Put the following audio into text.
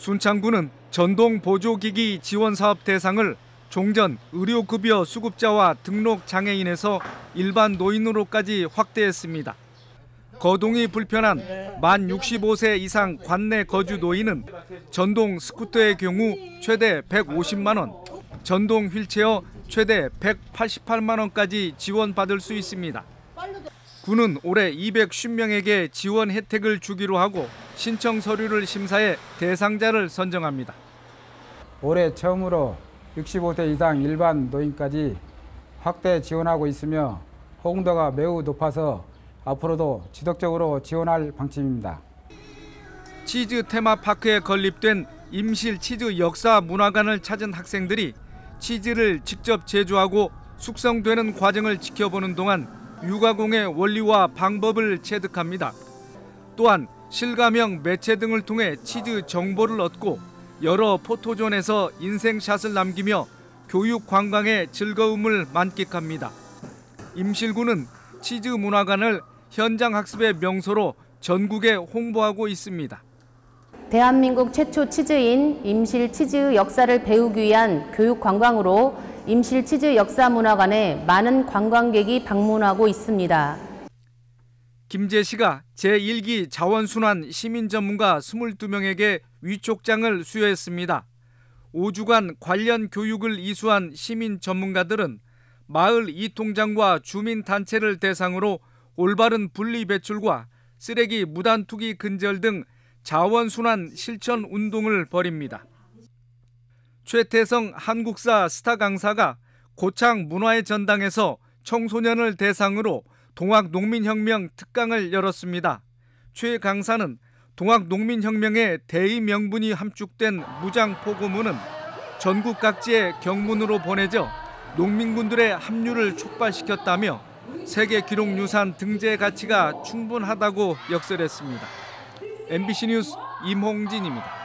순창구는 전동보조기기 지원사업 대상을 종전 의료급여 수급자와 등록장애인에서 일반 노인으로까지 확대했습니다. 거동이 불편한 만 65세 이상 관내 거주 노인은 전동 스쿠터의 경우 최대 150만 원, 전동 휠체어 최대 188만 원까지 지원받을 수 있습니다. 구는 올해 250명에게 지원 혜택을 주기로 하고 신청 서류를 심사해 대상자를 선정합니다. 올해 처음으로 65세 이상 일반 노인까지 확대 지원하고 있으며 호응도가 매우 높아서 앞으로도 지속적으로 지원할 방침입니다. 치즈 테마파크에 건립된 임실 치즈 역사 문화관을 찾은 학생들이 치즈를 직접 제조하고 숙성되는 과정을 지켜보는 동안 유가공의 원리와 방법을 체득합니다. 또한 실감형 매체 등을 통해 치즈 정보를 얻고 여러 포토존에서 인생샷을 남기며 교육 관광의 즐거움을 만끽합니다. 임실구는 치즈 문화관을 현장 학습의 명소로 전국에 홍보하고 있습니다. 대한민국 최초 치즈인 임실 치즈 역사를 배우기 위한 교육 관광으로 임실 치즈 역사문화관에 많은 관광객이 방문하고 있습니다. 김제시가 제1기 자원순환 시민전문가 22명에게 위촉장을 수여했습니다. 5주간 관련 교육을 이수한 시민 전문가들은 마을 이통장과 주민단체를 대상으로 올바른 분리배출과 쓰레기 무단투기 근절 등 자원순환 실천 운동을 벌입니다. 최태성 한국사 스타 강사가 고창 문화의 전당에서 청소년을 대상으로 동학농민혁명 특강을 열었습니다. 최 강사는 동학농민혁명의 대의 명분이 함축된 무장포고문은 전국 각지의 경문으로 보내져 농민군들의 합류를 촉발시켰다며 세계기록유산 등재 가치가 충분하다고 역설했습니다. MBC 뉴스 임홍진입니다.